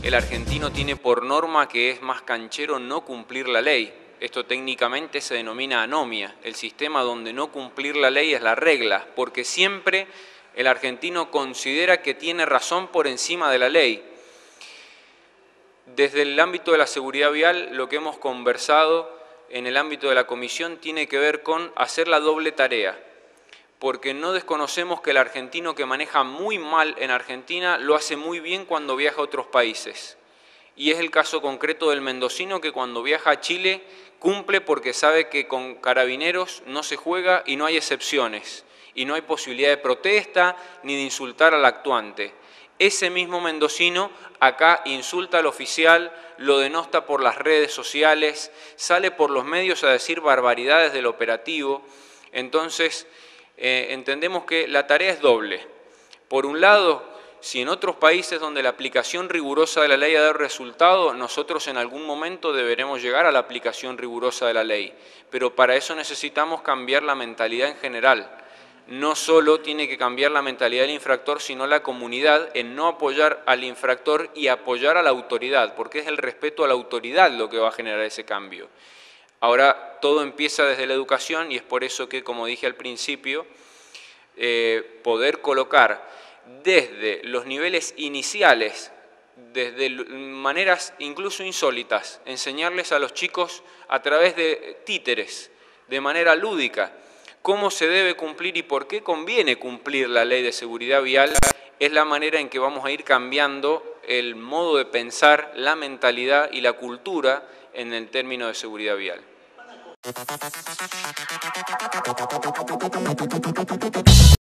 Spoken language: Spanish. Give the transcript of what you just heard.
el argentino tiene por norma que es más canchero no cumplir la ley. Esto técnicamente se denomina anomia, el sistema donde no cumplir la ley es la regla, porque siempre el argentino considera que tiene razón por encima de la ley. Desde el ámbito de la seguridad vial, lo que hemos conversado en el ámbito de la comisión tiene que ver con hacer la doble tarea, porque no desconocemos que el argentino que maneja muy mal en Argentina lo hace muy bien cuando viaja a otros países. Y es el caso concreto del mendocino que cuando viaja a Chile cumple porque sabe que con carabineros no se juega y no hay excepciones, y no hay posibilidad de protesta ni de insultar al actuante. Ese mismo mendocino acá insulta al oficial, lo denosta por las redes sociales, sale por los medios a decir barbaridades del operativo. Entonces, entendemos que la tarea es doble. Por un lado, si en otros países donde la aplicación rigurosa de la ley ha dado resultado, nosotros en algún momento deberemos llegar a la aplicación rigurosa de la ley. Pero para eso necesitamos cambiar la mentalidad en general. No solo tiene que cambiar la mentalidad del infractor, sino la comunidad en no apoyar al infractor y apoyar a la autoridad, porque es el respeto a la autoridad lo que va a generar ese cambio. Ahora todo empieza desde la educación y es por eso que, como dije al principio, poder colocar desde los niveles iniciales, desde maneras incluso insólitas, enseñarles a los chicos a través de títeres, de manera lúdica, cómo se debe cumplir y por qué conviene cumplir la ley de seguridad vial, es la manera en que vamos a ir cambiando el modo de pensar, la mentalidad y la cultura en el término de seguridad vial.